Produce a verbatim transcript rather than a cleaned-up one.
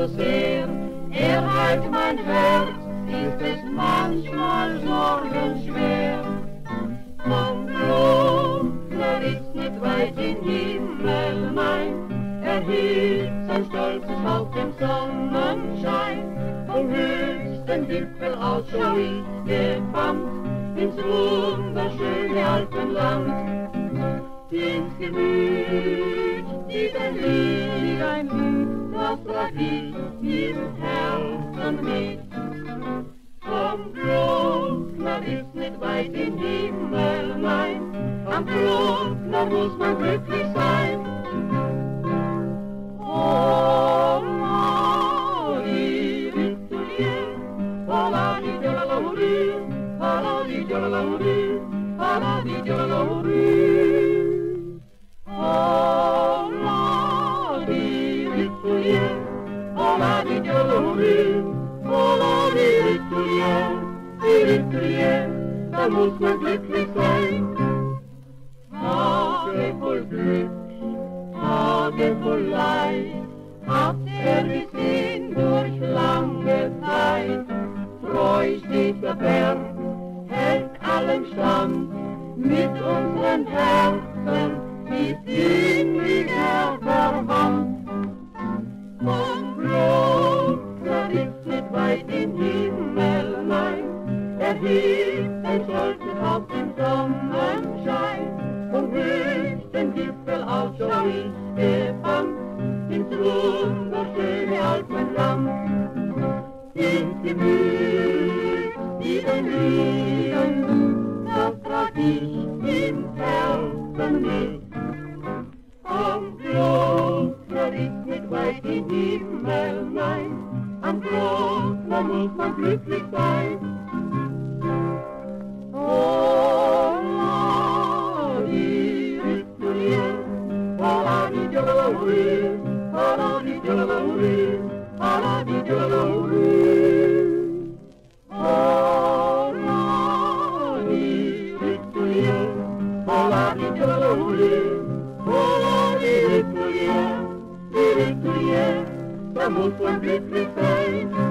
sehr, er heilt mein Herz, ist es manchmal sorgenschwer. Vom Bruckner ist nicht weit in Himmel mein, er hielt sein stolzes Haupt im Sonnenschein. Vom höchsten Gipfel aus schau ich gebannt ins wunderschöne Alpenland. Ins Gemüt, die ein Lied, ein Lied, das trag ich im Herzen mit. Vom Bruckner ist nicht weit in Himmel mein, am Bruckner muss man glücklich sein. Oh, Mari, Victorie, Paladi, Jolalori, Paladi, Jolalori, Paladi, Jolalori. Oh, Mari, Victorie, Paladi, Jolalori, Paladi, Victorie, Victorie, da muss man glücklich sein. Tage voll Glück, Tage voll Leid, hat er gesehen durch lange Zeit. Treu steht der Berg, hält allem stand, mit unseren Herzen ist inniger verwandt. Vom Bruckner ist nicht weit im Himmel mein, er hielt ein stolzes Haupt im Sonnenschein. Vom höchsten Gipfel aus schau ich gebannt ins wunderschöne Alpenland. Ins Gemüt, die ein Lied, ein Lied, das trag ich im Herzen mit. Am Bruckner ist nicht weit im Himmel mein, am Bruckner muss man glücklich sein. Oh, Mari, Victorie, Paladi, Jolalori, Paladi, Jolalori, Paladi, Jolalori. Oh, Mari, Victorie, Paladi, Jolalori, Paladi, Victorie, Victorie, da muss man glücklich sein.